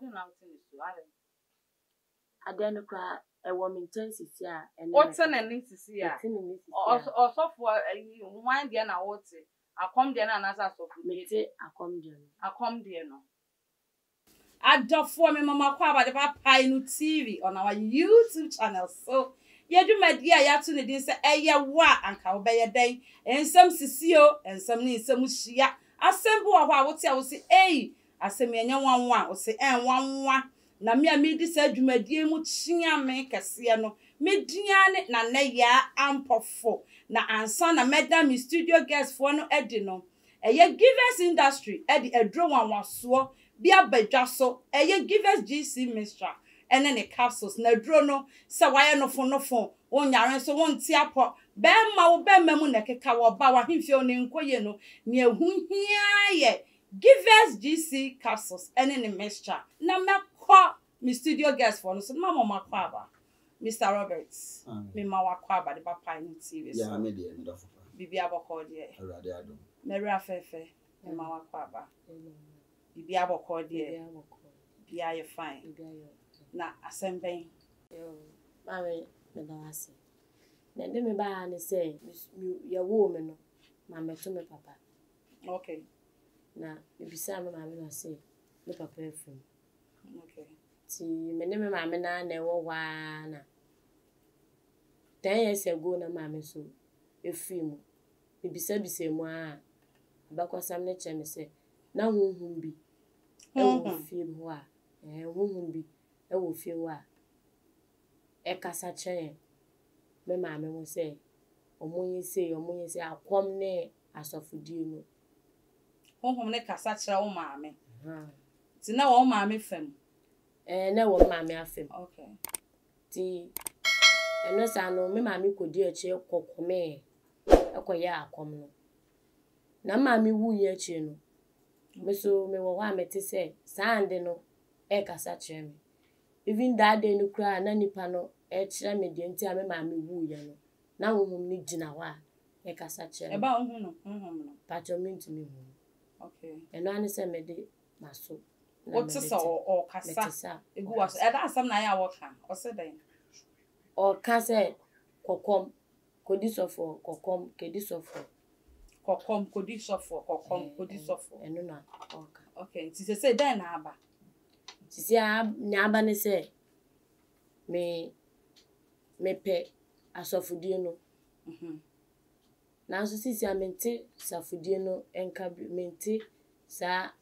don't know what is so. I don't cry a woman turns his year and what's an ending to see ya? Or so for one dear now what's it? I come there and as I saw me, I come there. I come there no. I do for me, Mama Quaba, the Papa new TV on our YouTube channel. So, yeah, do my dear, ya to the say, eh, ya wa, and cow by a day, and some Sisio, and some need some shia. Assemble of what I will say, eh, I say me and one, or say, and one. Na me a me di sa dwumadie mu chia me kese no me diane na na ya ampofo na ansa na madam studio guest for no edi no eye givers industry edi edro wanwaso bia badwa so eye givers GC Mistra ene ne capsules na edro no se waye no fo wonyare so wonti apo be ma wo be mamu na keka wo ba wa himfie oni nkoye no ne ehu hia ye givers GC capsules ene ne Mistra na me my studio guest for no so mama makwaba Mr. Roberts me ma wakwaba the papa in TV yeah me dey me do for bibi aboko de awrade adom Mary afefe me ma wakwaba bibi aboko de bia you fine na asemben yo mame me da wase na ndem me ba ne say ya wo me no ma meto me papa okay na bibisa me mame no say me papa efum okay ti me mama na ewo wa na 10 years ago na mama so efim bibisa mu a abakwasam ne che me se na honhum bi ewo fiem ho a honhum bi ewo fie ho a ekasa che me mama mo se omonye se akwom ne asofudie no honhum ne kasa kira wo mama ti na wo mama fam na wo mama afem okay ti eno sa no me mama kodi achi kokome ekoya akom no na mama wu ye achi no me so me wo wa meti se sande no e kasa kire me even that day no kra na nipa no e kire me de nti a me mama wu ye no na wo hum ni gina wa e kasa kire e ba wo no pacho me ntumi hu okay eno ane se me de maso what is or kasa egu was e da asam na ya woka o se den o kase kokom kodi sofo kokom kedi sofo kokom kodi sofo kokom kodi sofo eno na oka okay ti se den na aba ti se na aba ne se me pe asofudie no na so sisi amente safudie no enka mente sa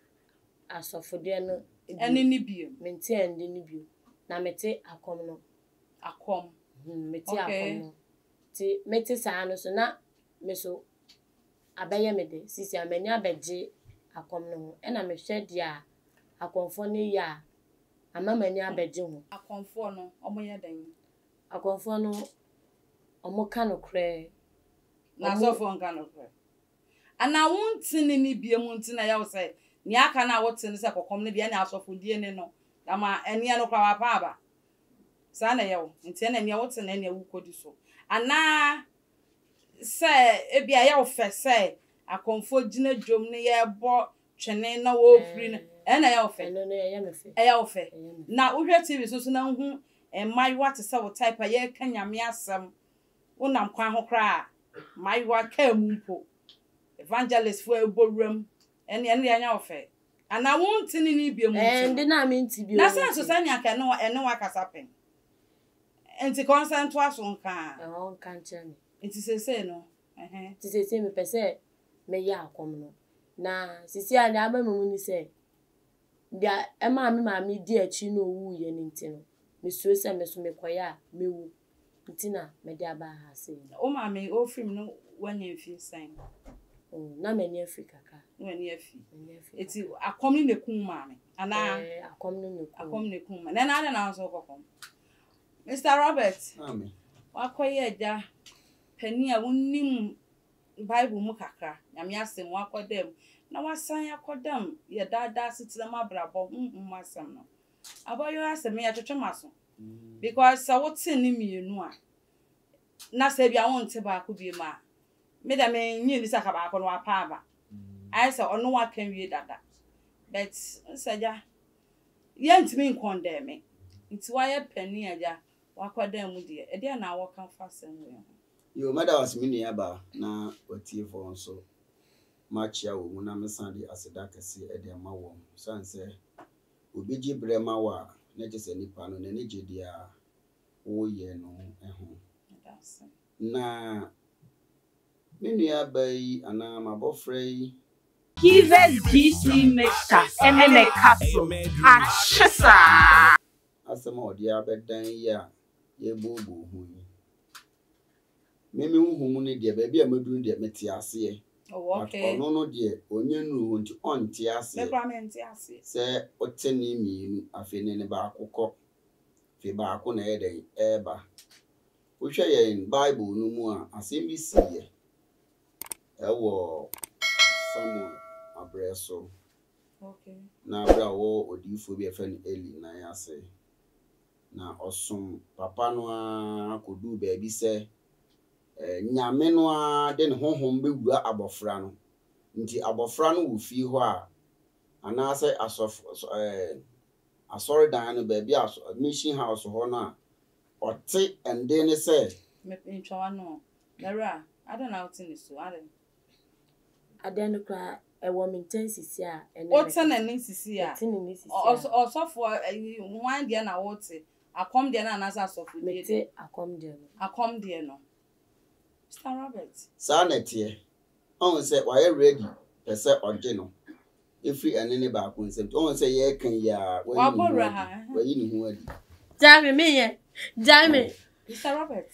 asofodie no ene ni bio menti ende ni bio na meti akom no akom meti akom no ti meti sa no so na me so abaye me de sisi amani abeje akom no e na me hwe dia akomfo ne ya amamani abeje ho akomfo no omoye dan akomfo no omoka no kre na sofo nka no kre ana wontini ni bie mu ntina ya wo say ni aka na wotin se kokom ne bia ne asofodie ne no ama ene no kwa papa aba sa na yewo ntia na ne wotin na ne wukodi so ana se e bia ya wo fe se akonfo gina dwom ne ye bo twene na wo firi ne ena ya wo fe eno ne ya me fe e ya wo fe na uhwe TV so na hu maiwa te se wo type ye ka nyame asem wonam kwan ho kra maiwa ka mumpo evangelist fo eborum ene ya nya ofe ana wontini ni bia mu ndi na me nti bia na sense sanya ka no ene wa kasapen enti consent to aso nka nka nche me enti sese no ti sese me pese me ya akom no na sisi a aba mu ni se dia e ma me di achi no wu ye ni nti no me suo se me so me koya mewu nti na me di aba ha se o ma me o film no wanya mfi san na mani Africa ka wani afi eti akom ni nekun ma me ana akom ni nekun ma na na so kokom Mr. Robert amen wakoye ja pani a wonnim Bible mu kakra nyame asem wakodam na wasan yakodam ye dada sitira mabrabo asem no aboyo asem ya twetwemaso because sa wotin ni mienu a na se bia wonte ba ko bi ma me da me nyi ni saka ba ko no apa aba ai se ono wa kan wie dada but nsaja yentimi nkondeme nti waye pani aja wakwada mu de e de na woka fa senwe yo mada was mini aba na watie for nso machia wo mu na mesande aseda kase e de ma wo sanse obiji brema wa na je se nipa no na ne je dia wo ye no eho na mini aba yi ana mabofrei Kivez DC Mixer, MMA Capsule, Achesa. Asema odi abedan ya ye bobo hu yi meme hu ne de ba bia maduru de meti ase okay ono no de onye nu nti onti ase me kwamenti ase se oteni mienu afi ne ba akokọ fi ba akọ na ye den eba wo hwe ye Bible no mu a asem bi siye ewo Samuel abreso okay na bra wo odifo bi efe ni Eli na ya se na osum papa no akodu ba bi se nyame no a de ne honhom bewura abofra no nti abofra no wo fi ho a ana se asof asori dan no ba bi mission house ho no a ote ende ne se me ntwa no nara adana outin so adan kwa ewo intensity a ene ote na ni sisi a osofo wan dia na wote akom dia na anasa asofo mete akom dia no Mr. Robert sanete on se why ready pese oje no efri ene ne ba ko nsem on se ye kan ya wayi ni hu adi jami me ye jami Mr. Robert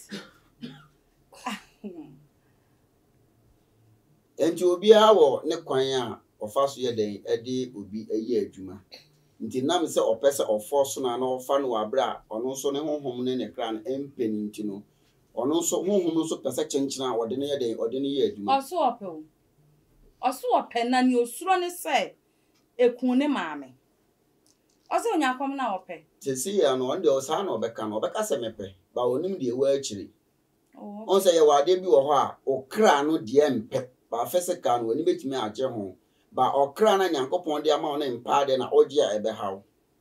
enti obi a wo ne kwan a ofaso ye den edi obi ayi adwuma nti nam se opese ofoso na na ofa no abra ono so ne honhom ne kra na empeni nti no ono so honhom so pese chenchina wode ne ye den ode ne ye adwuma oso ope na ni osuro ne se ekun ne maame oso onyakom na ope sesi ya no onde osa na obeka no obeka se mepe ba onim de wa akiri on se ye wade bi wo ho a okra no de empe ba fese kan woni betimi agye ho ba okra na nyankopon de ama ona mpa de na ogie a ebe haw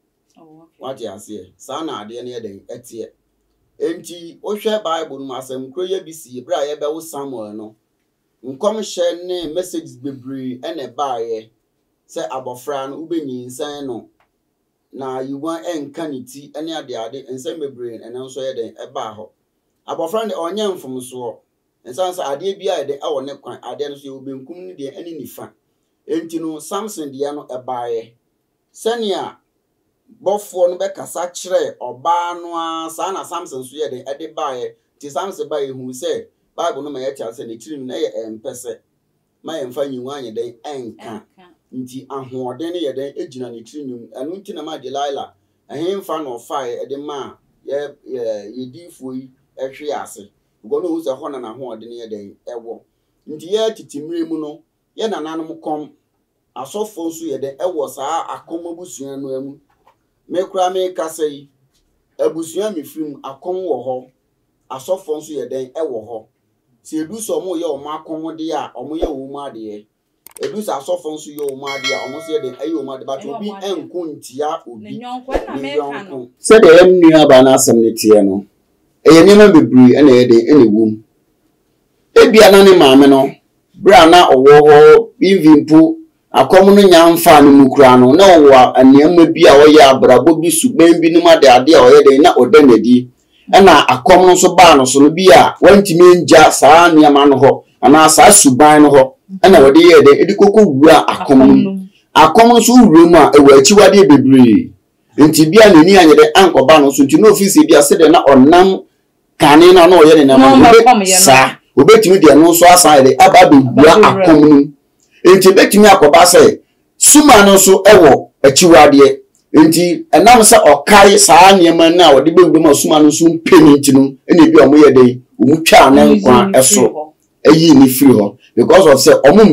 what you say sa na ade ne den etie enti o hwe Bible no asem kro ye bi si bra ye be wo Samuel no nkom hye ne messages bebre ene baaye se abofra no ubenyi nsan no na yuwan enka ne ti ene ade nsem bebre ene nso ye den eba ho abofra ne onye mfomso nsansa ade bia de awo ne kwan ade no so ye obenkum ne de ene nifa enti no Samson de no ebaaye senia bofo no be kasa kire oba no a sa na Samson so ye de ede baaye ti Samson baaye hu se Bible no ma ye tia se ne tirim na ye empese ma ye mfa nyiwa anye den enka nti ahoɔden ne ye den ejina ne tirim enu nti na ma Delilah ehemfa no fae ede ma ye yedifo yi ehwe ase ugo no hu se ho na ahoɔden ye den ewo nti ye titimire mu no ye nananom kom asofo nso ye den ewo saa akom busua no amu me kura me kasai abusua mefrim akom wo ho asofo nso ye den ewo ho si edu so mo ye o ma akom de a omo ye wo ma de edu sa asofo nso ye o ma de a omo so ye den ayi o ma de but obi enko ntia obi ne nyonko na me ka no se de em nua ba na asem ne tie no eye nyema bebri ene ye den ene wum ebia na ne maame no bra na owo ho bivimpu akom no nyamfa no mukura no na wo aniamma bi a woyɛ abrabo bi suban bi no ma de ade a woyɛ den na odanadi na akom no so ba no so no bi a wantimi nja saa niama no ho ana saa suban no ho na wode yɛ den edikoko wura akom no so wura mu a ewa achiwade bebre nti bia ne ni anye de ankoba no so nti no ofisi bia se de na onam kane na woyɛ ne na ma sa obetimi de no so asan de aba be wura akom no enti betimi akoba se suma no so ewo achiwade enti enam se okai saa niema na wode be wura suma no so mpeni enti no ene bi omo ye dey omu twa na nkwa eso eyi ni free ho because of say omo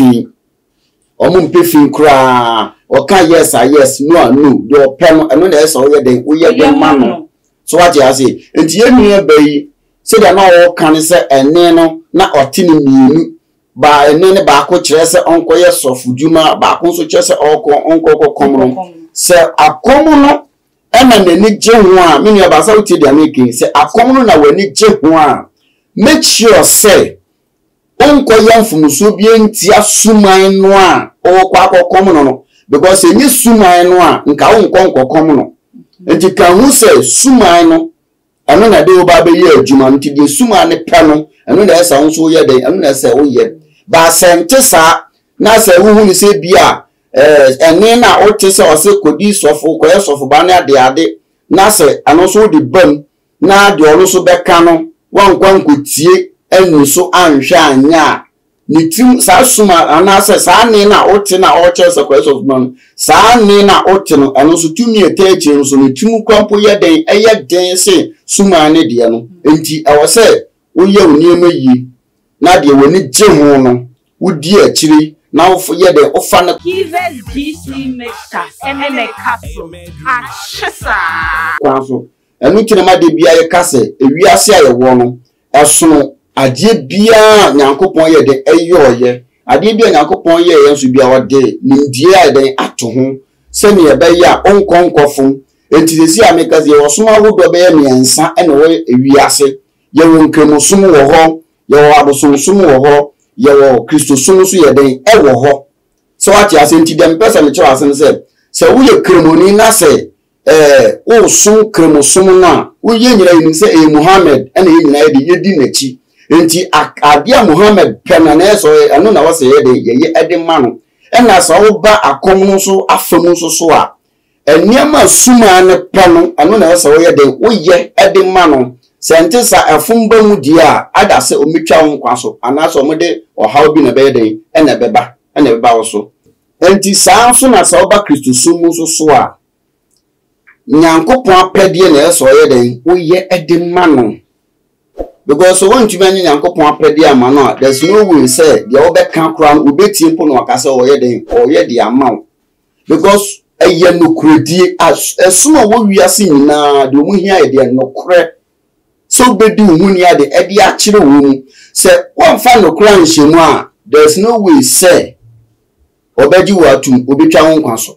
mpefin kra oka yes no do pen eno na eso ye dey wo ye dem ma no so what you say enti ye nua bayi se da na wo kan se ene no na otini mienu ba ene ne ba ko kire se onko ye sofuduma ba ko so kire se onko komro se akomu no ena nani je ho a me nua basa uti dia make se akomu no na wani je ho a make sure say onko yamfumuso bi enti asuman no a okwa akokom no because enyi suman no a nka onko nkokom no enti kan hu se suman no anu na de oba be ye adwuma nti de suman ne pe no anu na esa nso ye den anu na esa wo ye ba sente sa na se hu ni se bia eni na ote se o se kodi sofo ko ye sofo ba na ade na se anu so de bam na de onu so beka no wankwan kotie enu so anhwe anya ni tim sa suma ana se sa ni na ote na o che se ko ye sofo no sa ni na ote no anu so tumi etachi no so ni tim kwampo ye den se suma ne de no enti e wo se wo ye oniema yi na de woni je ho no wo di akiri na wo ye de ofa na Kivez GC mixture MN capsule achisa kwaso enu kinema de bia ye kase ewiase ayewo no esono ade bia nyankopon ye de eyoye ade bia nyankopon ye yenso bia wode nimdie aden ato ho se ne ye be ya onkonkofo entizesi amekaze ye wosoma wodo be ye miensa ene wo ewiase ye wo nkremosom wo ho ye wo abosomsom wo ho ye wo kristosum so ye den ewo ho so ati asenti dem pesa me chewa asen se wo ye kremoni na se wo sum kremosom na wo ye nyira yin se Muhammad ene ye nyira de yedi nachi enti adia Muhammad pena na so eno na wo se ye de ye ede ma no ena so wo ba akom no so afam so a eniema suma ne peno eno na wo se wo ye de wo ye ede ma no sentisa afumba mu dia ada se ometwa nkwa so anaso omode ohaw bi na be den ena beba wo so enti saa so na sa oba kristosum so a nyankopon apedie na eso ye den wo ye ede ma no because so won tuma nyankopon apedie ama no there's no way say dia obe kan kra no obetie mpo no akase wo ye den o ye de ama because eye no kredie asuma wo wiase nyina de omu hia ye de no kre so bedi uhuni ade edi akire wo mu se won fa no kra nhemu a there's no way say obeji watum obetwa won kwaso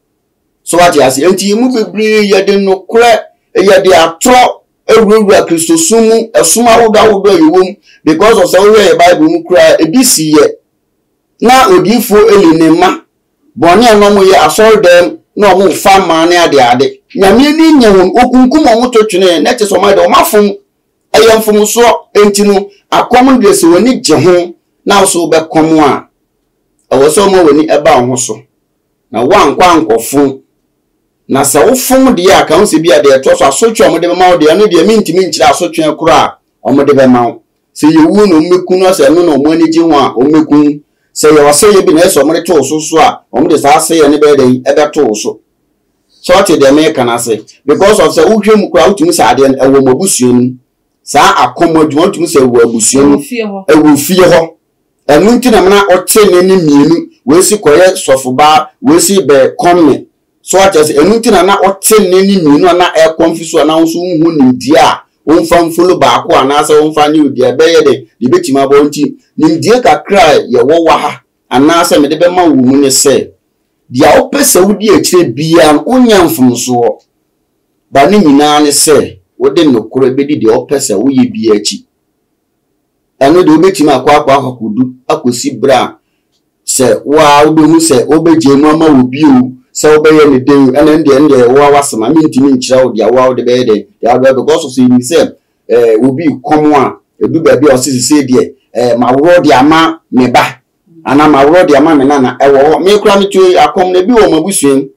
so what you say enti mu bebre ye de no kra ye de atro ewuwa kristosum esuma wodo yewom because of say we bible mu kra ebisi ye na odifo elinema boni anomo ye asol dem na omo fa ma ne ade nyame ni nyewon okunkum omo totwene na te so ma de o mafom ayamfom so enti no akom de se woni je ho na so be kom a awoso mo woni eba ho so na wankwa ankofo na se wo fom de aka ho se bia de to so asotwe omo de ma wo de no de mintimi nkyira asotwe kura omo de be ma se yewu no meku no se no no mo ani je ho a omeku se ye wase ye bi na so omo de to so a omo de sa se ye ne be de ebe to so te de me kana se because of se wo hwem kura utumi sa ade ewo mobusuo sa akomodu wontum se ewo abusuo ewo fie ho enu nti na mana ote ne ni mienu we si koye sofoba we si be komme so ati enu nti na ote ne ni mienu na e konfiso na nso hu ni dia wonfa mfolo baako ana se wonfa ni dia be ye de betima bo nti ni dia kakra ye wo wa ha ana se me de be ma wo mu ne se dia opese wudi akire bia onya mfumso ba ni nyina ne se wode nokoro bedi de opese wo ye bia achi eno de obetima akwa akodu akosi bra se wa obehu se obeje mu ama wo biu se obeye ne den ene nde wa wasema mintimi nkyira wo dia wa wo de be de ya because of say say obi komo a edu ba bia osisi de ma wo de ama me ba ana ma wo de ama me na ewo me kura me tu akom na bi wo mabusuen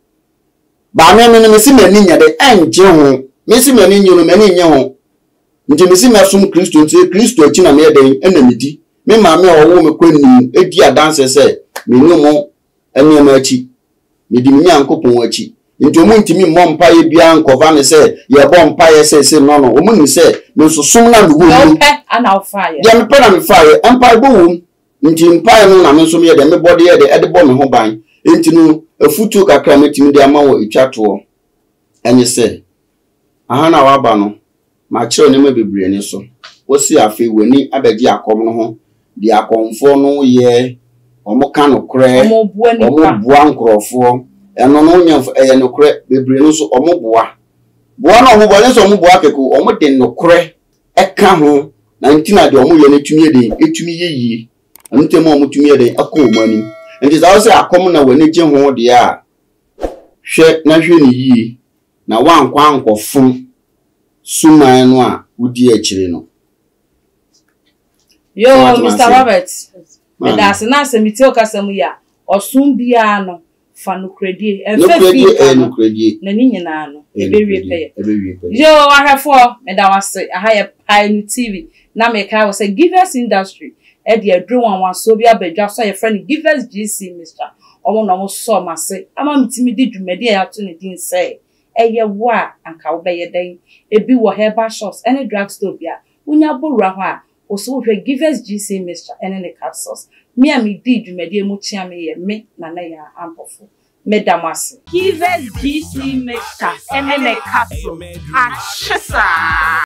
ba me si mani nya de enje ho me si mani nyu no mani nya ho nje me si mesum Kristo nti Kristo achi na me den ena medi me ma me owo me kwani edi adanse se me nu mo ene ma achi me di nyankopon achi nti omu ntimi mo mpa ye bia nkova ne se ye bo mpa ye se no omu ni se me so sum na me wo no pe ana ofaye ya me pe na me faye mpa bo wo nti mpa no na me so me de me body ye de ede bo me ho ban nti no afutu kakra metimi de ama wo etwato enye se aha na wa ba no ma kire ne ma bebre ni so wo si afi wani abeji akom no ho di akomfo no ye omo ka no kre omo bua nkrofo eno no nya nokre bebre no so omoboa boa na omoboa ne so omoboa keku omode nokre eka ho na ntina de omoye ne tumi eden etumi yeyi antem omotumi eden akọ omani nti za se akom na wani je ho de a hwe na hwe ne yi na wankwa ankofum suman no a wudi akire no yo Mr. Robert me da se na se miti okasam ya osum bia no fa no kredi no kredi na ni nyina no ebewie pe yo ahafo me da wase ahaya Pine TV na me ka was a Givers industry e de adru wan so bia badwa so ye friend Givers GC Mr. omo no mo so mase ama mitimi di dwumadi ya to ne din say eye wa anka wo be ye den ebi wo herbal shops any drugstore bia unya borura ho a oso hwe Givers GC Mr. ene ne capsules me a me di dwumadi mu tia me ye me na na ya ampofo me damase Givers GC Mr. ene ne capsules achisa